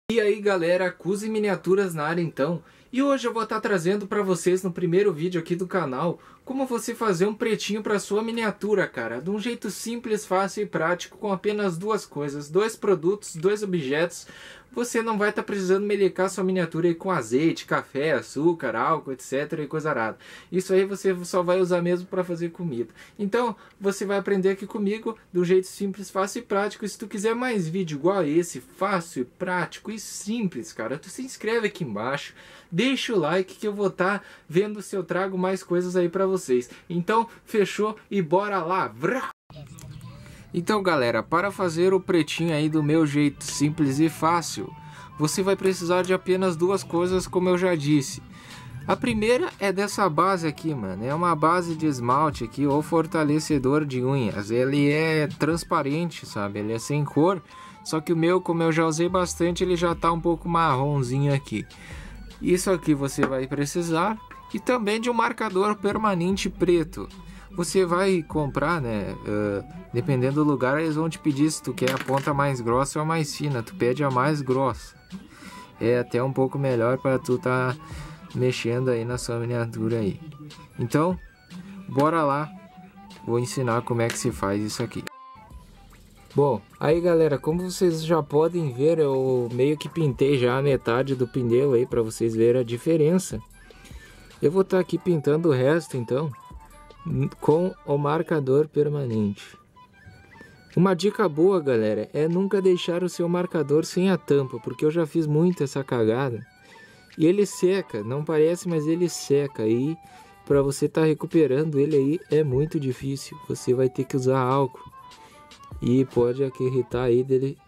E aí galera, Kuzi Miniaturas na área então. E hoje eu vou estar trazendo para vocês no primeiro vídeo aqui do canal como você fazer um pretinho para sua miniatura, cara, de um jeito simples, fácil e prático, com apenas duas coisas, dois produtos, dois objetos. Você não vai estar precisando melecar sua miniatura aí com azeite, café, açúcar, álcool, etc e coisa arada. Isso aí você só vai usar mesmo para fazer comida. Então você vai aprender aqui comigo de um jeito simples, fácil e prático. E se tu quiser mais vídeo igual a esse, fácil, prático e simples, cara, tu se inscreve aqui embaixo, deixa o like que eu vou estar vendo se eu trago mais coisas aí para vocês. Então fechou e bora lá! Vrá! Então galera, para fazer o pretinho aí do meu jeito simples e fácil, você vai precisar de apenas duas coisas, como eu já disse. A primeira é dessa base aqui, mano, é uma base de esmalte aqui, ou fortalecedor de unhas. Ele é transparente, sabe, ele é sem cor, só que o meu, como eu já usei bastante, ele já tá um pouco marronzinho aqui. Isso aqui você vai precisar, e também de um marcador permanente preto. Você vai comprar, né, dependendo do lugar, eles vão te pedir se tu quer a ponta mais grossa ou a mais fina. Tu pede a mais grossa. É até um pouco melhor para tu tá mexendo aí na sua miniatura aí. Então, bora lá. Vou ensinar como é que se faz isso aqui. Bom, aí galera, como vocês já podem ver, eu meio que pintei já a metade do pneu aí para vocês verem a diferença. Eu vou estar aqui pintando o resto então com o marcador permanente. Uma dica boa, galera, é nunca deixar o seu marcador sem a tampa, porque eu já fiz muito essa cagada. E ele seca, não parece, mas ele seca. E para você estar recuperando ele aí é muito difícil. Você vai ter que usar álcool. E pode acarretar aí dele,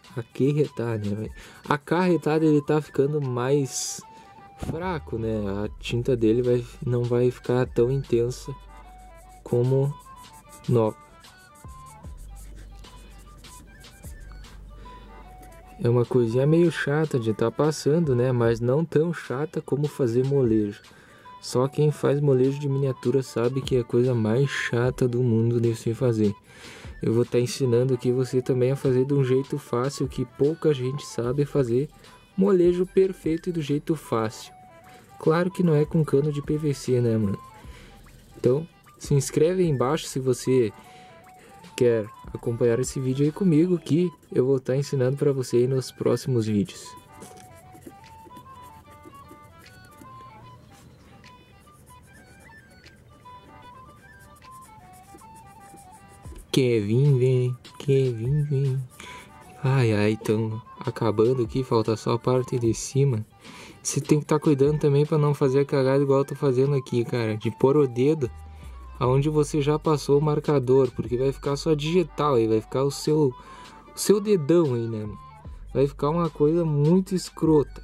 acarretar dele tá ficando mais fraco, né? A tinta dele não vai ficar tão intensa como nova. É uma coisinha meio chata de estar passando, né? Mas não tão chata como fazer molejo. Só quem faz molejo de miniatura sabe que é a coisa mais chata do mundo de se fazer. Eu vou estar ensinando aqui você também a fazer de um jeito fácil, que pouca gente sabe fazer molejo perfeito e do jeito fácil. Claro que não é com cano de PVC, né, mano? Então, se inscreve aí embaixo se você quer acompanhar esse vídeo aí comigo, que eu vou estar ensinando para você aí nos próximos vídeos. Kevin vem. Ai, estão acabando aqui, falta só a parte de cima. Você tem que estar cuidando também para não fazer a cagada igual eu tô fazendo aqui, cara, de pôr o dedo aonde você já passou o marcador, porque vai ficar só digital aí, vai ficar o seu dedão aí, né? Vai ficar uma coisa muito escrota.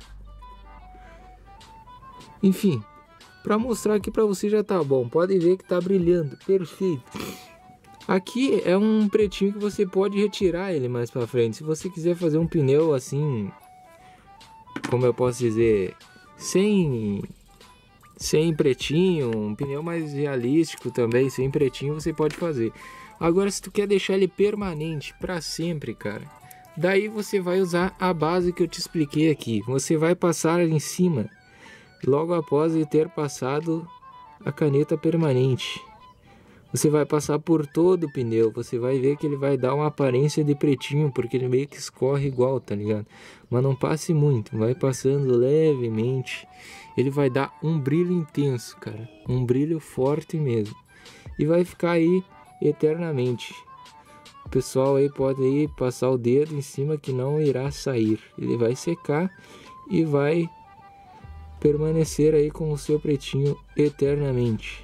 Enfim, para mostrar aqui para você já tá bom, pode ver que tá brilhando, perfeito. Aqui é um pretinho que você pode retirar ele mais para frente. Se você quiser fazer um pneu assim, como eu posso dizer, sem pretinho, um pneu mais realístico também, sem pretinho, você pode fazer. Agora, se tu quer deixar ele permanente para sempre, cara, daí você vai usar a base que eu te expliquei aqui. Você vai passar em cima, logo após ele ter passado a caneta permanente. Você vai passar por todo o pneu, você vai ver que ele vai dar uma aparência de pretinho, porque ele meio que escorre igual, tá ligado? Mas não passe muito, vai passando levemente. Ele vai dar um brilho intenso, cara, um brilho forte mesmo. E vai ficar aí eternamente. O pessoal aí pode aí passar o dedo em cima que não irá sair. Ele vai secar e vai permanecer aí com o seu pretinho eternamente.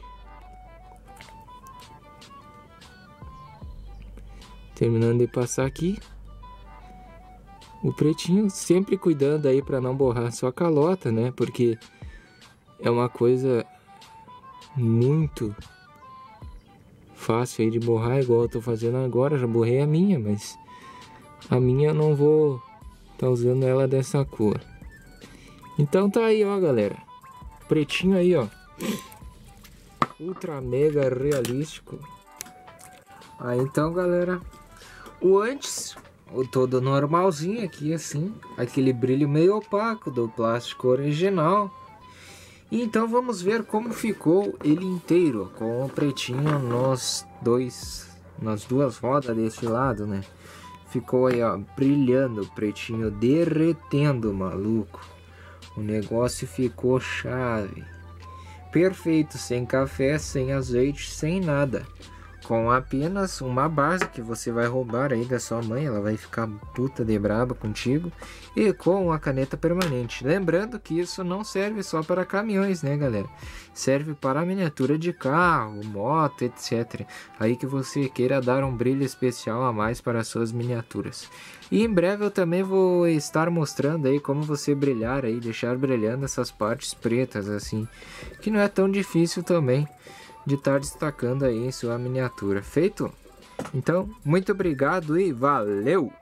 Terminando de passar aqui o pretinho, sempre cuidando aí para não borrar sua calota, né? Porque é uma coisa muito fácil aí de borrar, igual eu tô fazendo agora. Já borrei a minha, mas a minha eu não vou tá usando ela dessa cor. Então tá aí, ó, galera, pretinho aí, ó, ultra mega realístico. Aí então, galera, o antes o todo normalzinho aqui assim, aquele brilho meio opaco do plástico original. E então vamos ver como ficou ele inteiro, com o pretinho nas duas rodas desse lado, né? Ficou aí, ó, brilhando, pretinho, derretendo, maluco. O negócio ficou chave. Perfeito, sem café, sem azeite, sem nada. Com apenas uma base que você vai roubar aí da sua mãe, ela vai ficar puta de braba contigo. E com uma caneta permanente. Lembrando que isso não serve só para caminhões, né, galera? Serve para miniatura de carro, moto, etc. Aí que você queira dar um brilho especial a mais para suas miniaturas. E em breve eu também vou estar mostrando aí como você brilhar aí, deixar brilhando essas partes pretas assim. Que não é tão difícil também de estar destacando aí em sua miniatura. Feito? Então, muito obrigado e valeu!